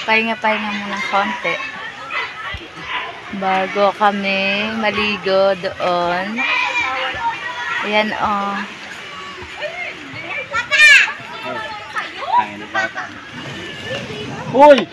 Pahinga-pahinga muna konti. Bago kami maligo doon. Ayan o. Uy!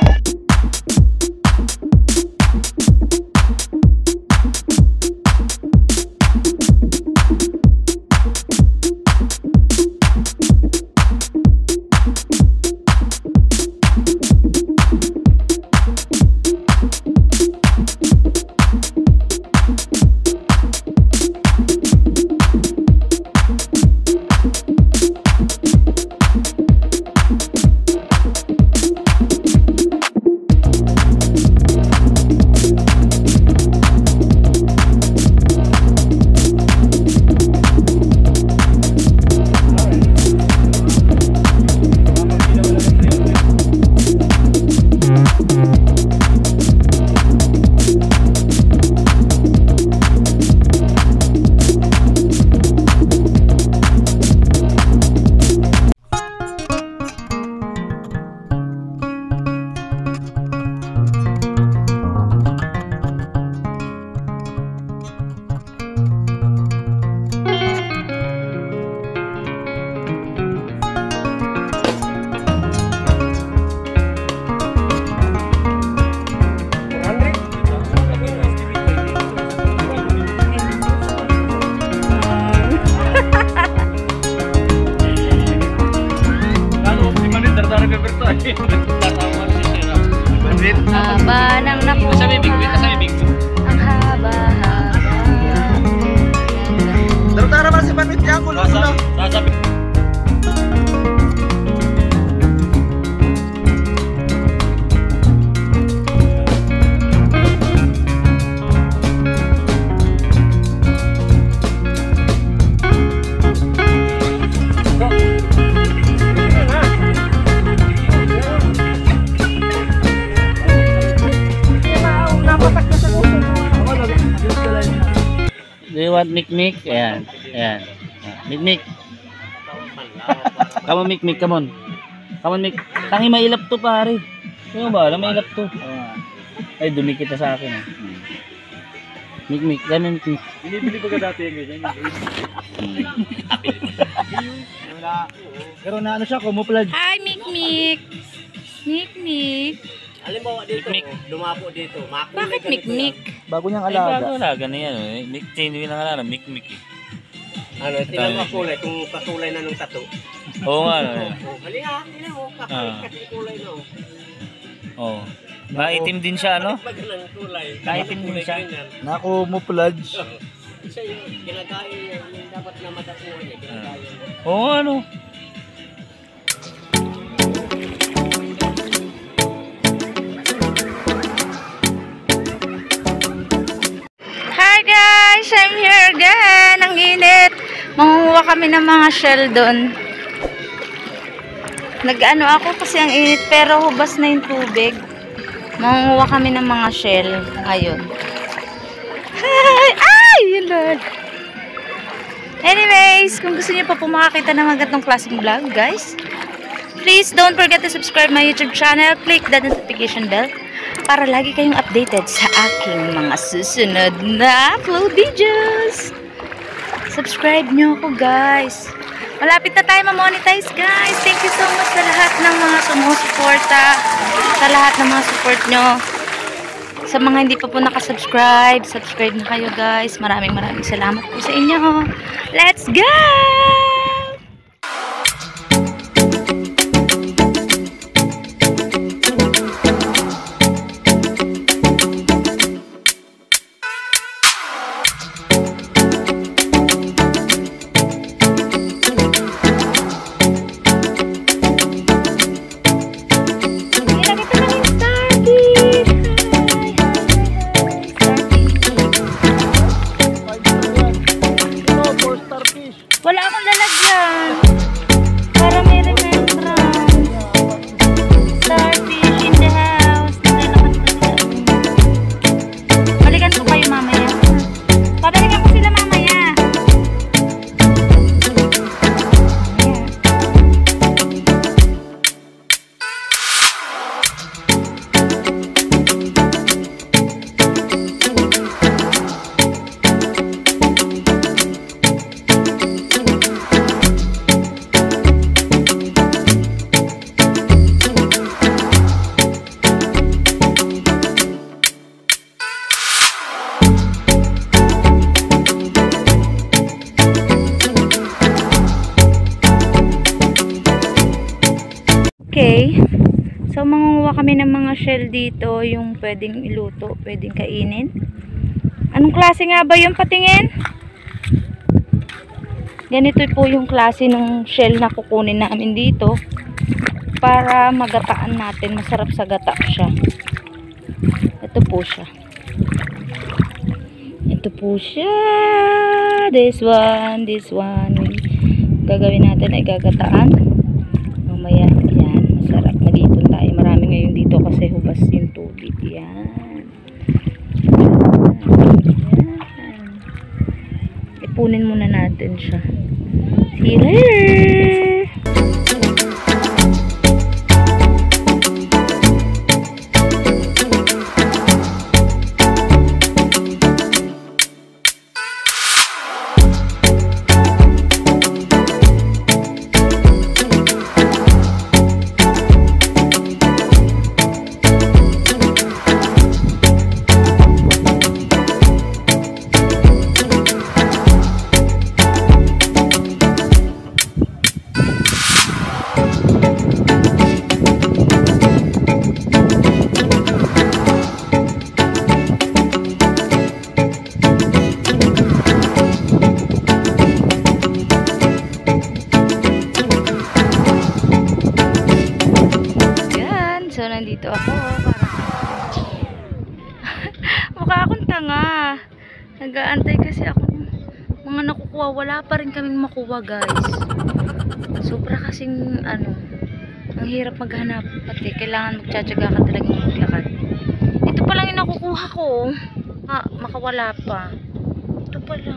Haba ng naku. Ang haba-haba. Tara ba si Panit niya ako lang. Do you want mikmik? Ayan. Ayan. Mikmik. Come on, mikmik. Come on. Come on, mik. Tangi, mailap to, pare. Ano ba? Alam, mailap to. Ay, dumikit na sa akin. Mikmik. Gano'n, mikmik. Binibili pa ka dati yung ganyan. Pero na ano siya, kumuplag. Hi, Mikmik. Mikmik. Halimbawa dito, lumapo dito. Bakit Mikmik? Bago niyang Ay, alaga. bago alaga na yan. Mik, hindi na kalala. Mikmik eh. Ano, tingnan mo kulay, kung kakulay na nung tato. Oo nga. Halika, tingnan mo, kasi kulay na. Oo. Maitim din siya, ano? Magandang kulay. Maitim din siya. Nakumuplag. Isa yung ginagaya niya, yung dapat na matakuha niya, ginagaya niya. Oo, ano? Hi guys! I'm here again. Ang init. Mangunguha kami ng mga shell doon. Nag-ano ako kasi ang init pero hubas na yung tubig. Mangunguha kami ng mga shell ngayon. Hi! Ay! Yun Lord! Anyways, kung gusto niyo pa po makakita ng magandang klaseng vlog, guys, please don't forget to subscribe my YouTube channel. Click the notification bell para lagi kayong updated sa aking mga susunod na upload videos. Subscribe nyo ako, guys. Malapit na tayo ma-monetize, guys. Thank you so much sa lahat ng mga sumusuporta, sa lahat ng mga support nyo. Sa mga hindi pa po nakasubscribe, subscribe na kayo, guys. Maraming salamat po sa inyo. Let's go! Wala akong So, mangunguha kami ng mga shell dito, yung pwedeng iluto, pwedeng kainin. Anong klase nga ba yung patingin? Ganito po yung klase ng shell na kukunin namin dito para magataan natin. Masarap sa gata siya. Ito po siya. Ito po siya. This one. Gagawin natin ay gagataan. Mamaya, yan. Masarap. Mag-iipon tayo. Marami ngayon dito kasi hubas yung tubig. Yan. Ipunin muna natin siya. See you later! So, nandito ako para mukha akong tanga. Nag-aantay kasi ako mga nakukuha. Wala pa rin kaming makuha, guys. Sobra kasing ang hirap maghanap. Pati kailangan magtsatsaga ka talagang maglakad. Ito pa lang yung nakukuha ko. Makawala pa. Ito pa lang.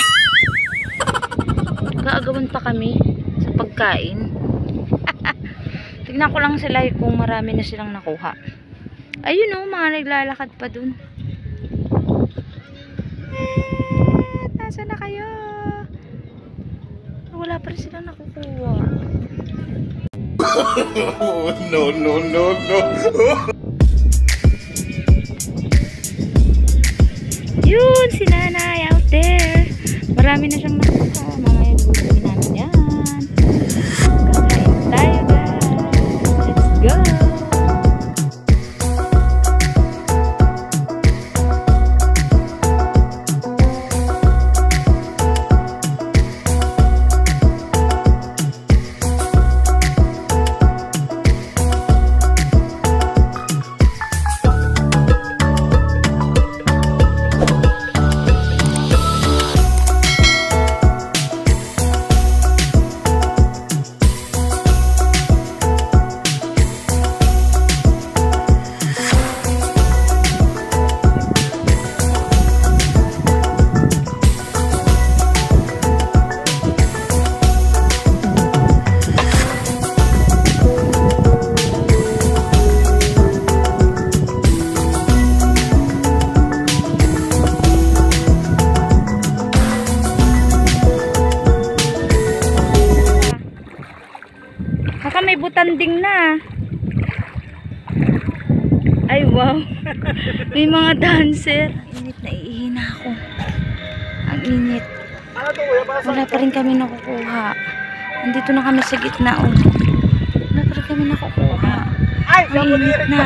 Gaagawan pa kami sa pagkain. Tignan ko lang sila kung marami na silang nakuha. Ayun o, mga naglalakad pa dun. Nasaan na kayo? Wala pa rin silang nakukuha. No. Yun, si nanay out there. Marami na siyang nakuha. Mamaya gulungin namin yan. Kakain tayo, guys. Let's go! Baka may butanding na. Ay, wow. May mga dancer. Init, naiihina ako. Ang init. Wala pa rin kami nakukuha. Nandito na kami sa gitna. Oh. Wala pa rin kami nakukuha. Ay, init na.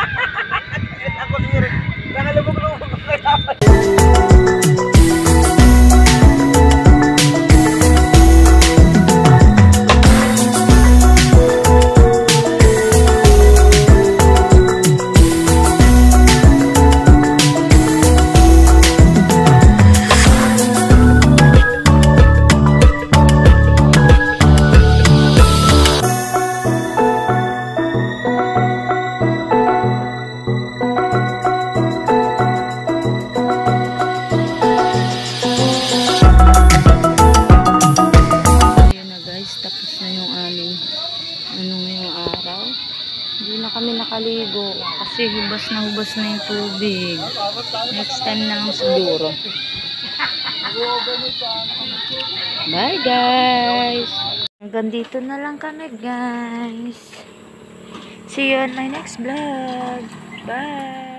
Hindi na kami nakaligo kasi hubas na yung tubig. Next time na lang siguro. Bye, guys! Hanggang dito na lang kami, guys. See you on my next vlog. Bye!